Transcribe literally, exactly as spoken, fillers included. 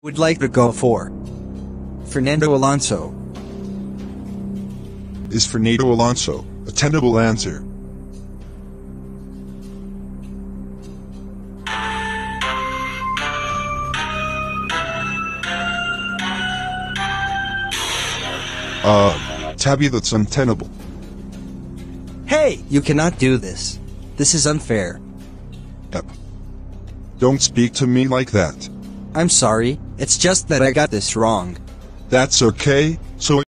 Would like to go for Fernando Alonso. Is Fernando Alonso a tenable answer? Uh, Tabby, that's untenable. Hey, you cannot do this. This is unfair. Yep. Don't speak to me like that. I'm sorry, it's just that I got this wrong. That's okay, so